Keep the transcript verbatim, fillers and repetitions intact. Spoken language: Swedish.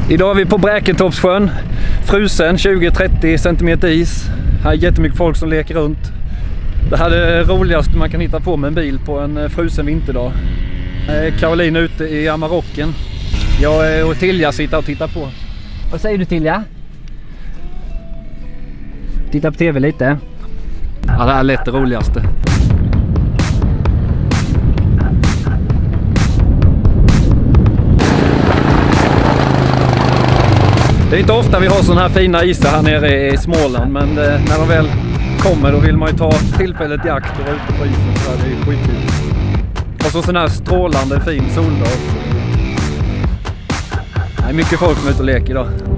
Idag är vi på Bräkentorpssjön. Frusen, tjugo till trettio centimeter is. Här är jättemycket folk som leker runt. Det här är det roligaste man kan hitta på med en bil på en frusen vinterdag. Caroline ute i Amarocken. Jag och Tilja sitter och tittar på. Vad säger du, Tilja? Titta på tv lite. Ja, det här är lätt det roligaste. Det är inte ofta vi har sådana här fina isar här nere i Småland, men när de väl kommer då vill man ju ta tillfället i akt och vara ute på isen, så det är skitkul. Och så sån här strålande fin soldag. Det är mycket folk som är ute och leker idag.